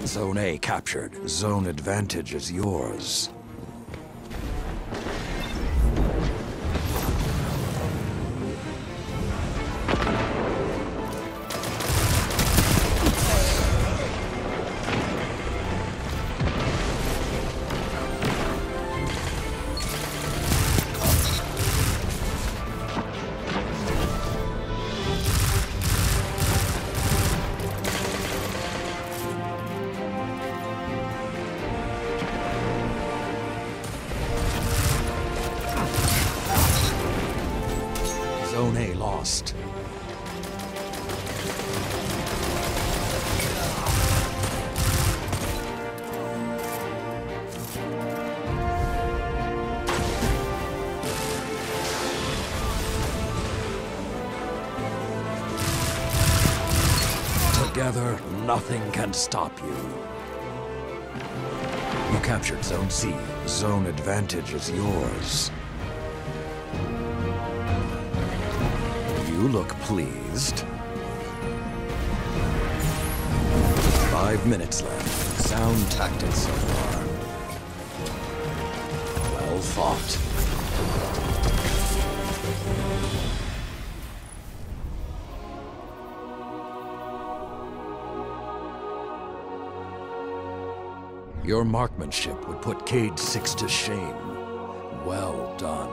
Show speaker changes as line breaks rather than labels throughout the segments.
Zone A captured. Zone advantage is yours. Zone A lost. Together, nothing can stop you. You captured Zone C. Zone advantage is yours. You look pleased. 5 minutes left. Sound tactics so far. Well fought. Your marksmanship would put Cayde 6 to shame. Well done.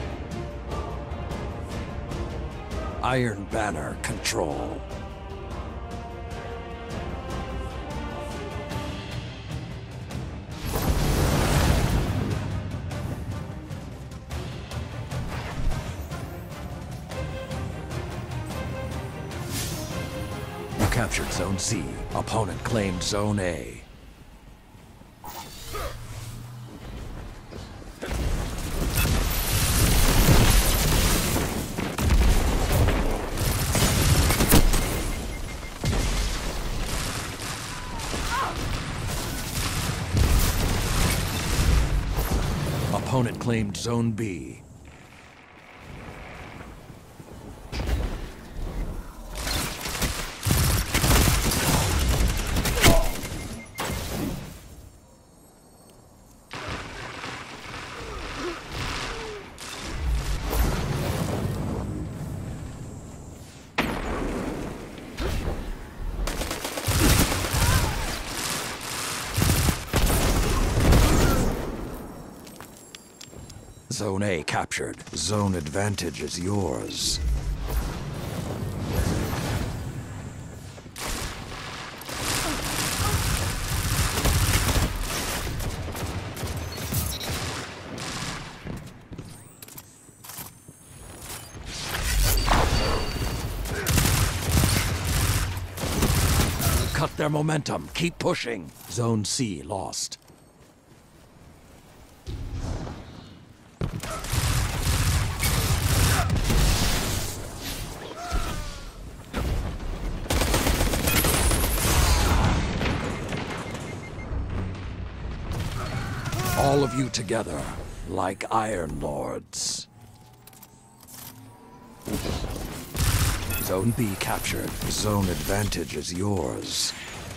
Iron Banner control. captured Zone C. Opponent claimed Zone A. Opponent claimed Zone B. Zone A captured. Zone advantage is yours. Cut their momentum. Keep pushing. Zone C lost. All of you together, like Iron Lords. Zone B captured. Zone advantage is yours.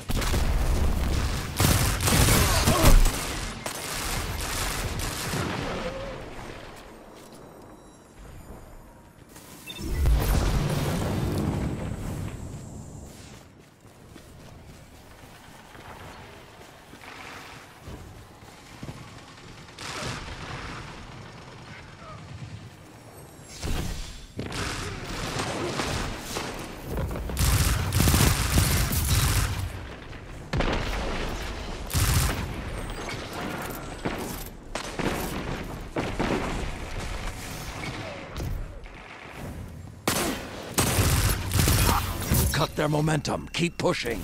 Cut their momentum. Keep pushing.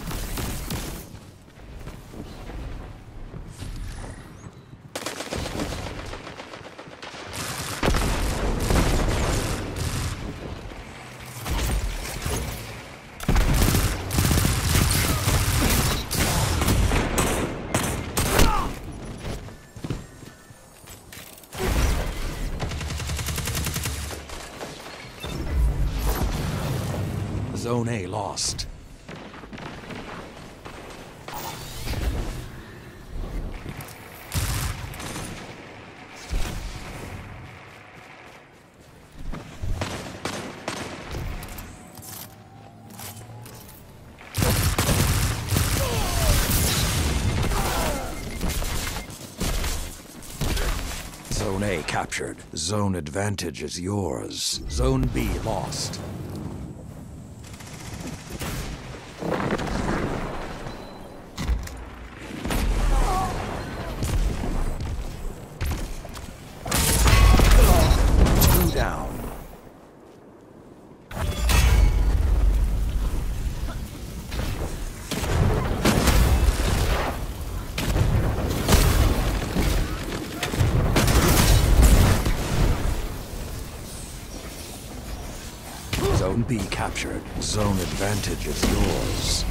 Zone A lost. Zone A captured. Zone advantage is yours. Zone B lost. Zone B captured. Zone advantage is yours.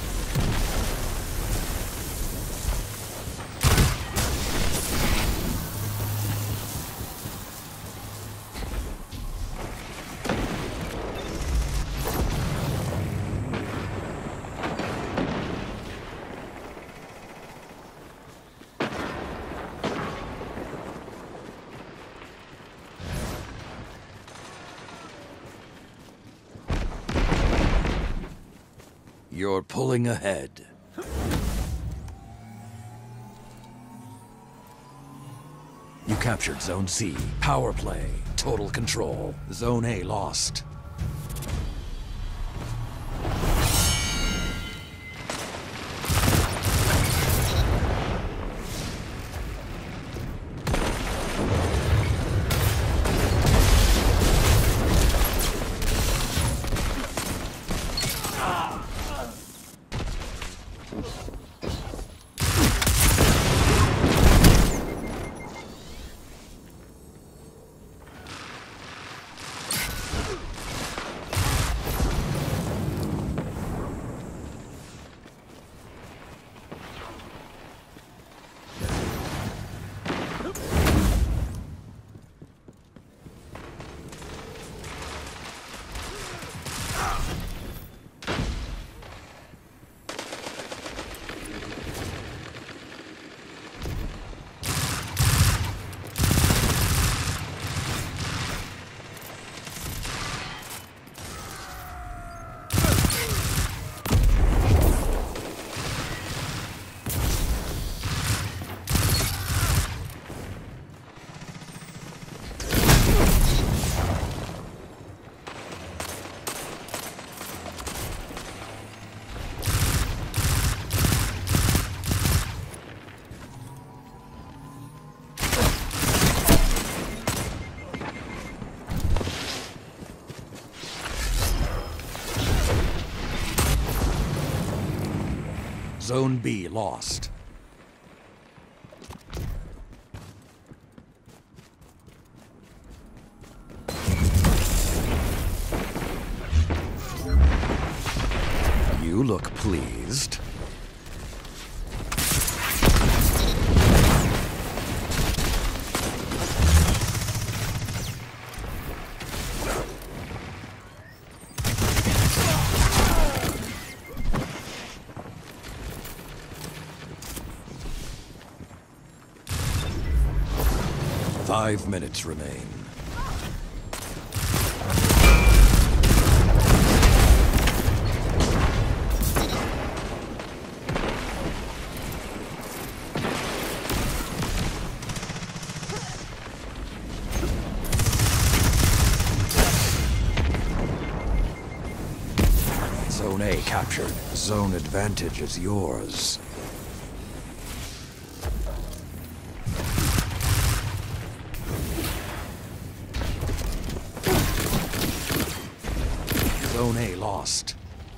You're pulling ahead. You captured Zone C. Power play. Total control. Zone A lost. Zone B lost. You look pleased. Five minutes remain. Zone A captured. Zone advantage is yours. Zone A lost.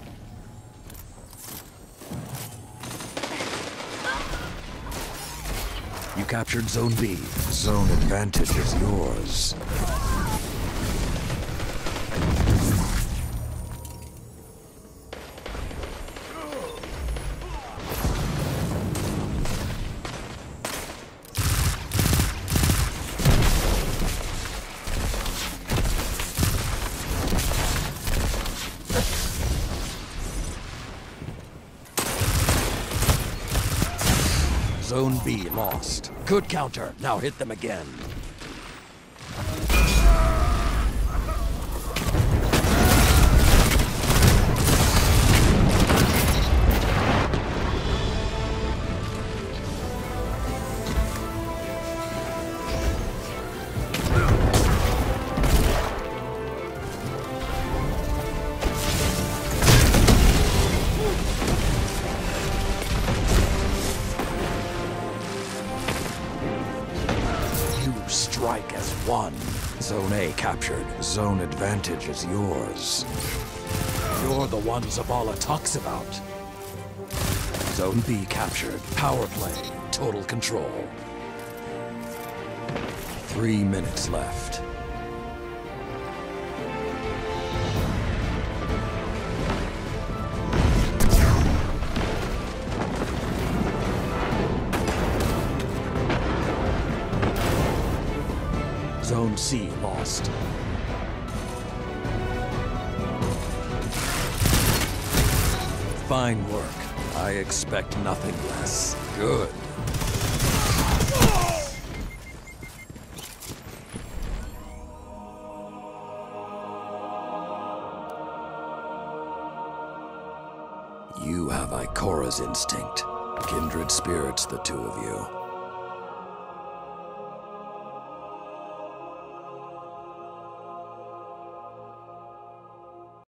You captured Zone B. Zone advantage is yours. Zone B lost. Good counter. Now hit them again. Strike as one. Zone A captured. Zone advantage is yours. You're the one Zavala talks about. Zone B captured. Power play. Total control. 3 minutes left. Zone C lost. Fine work. I expect nothing less. Good. You have Ikora's instinct. Kindred spirits, the two of you.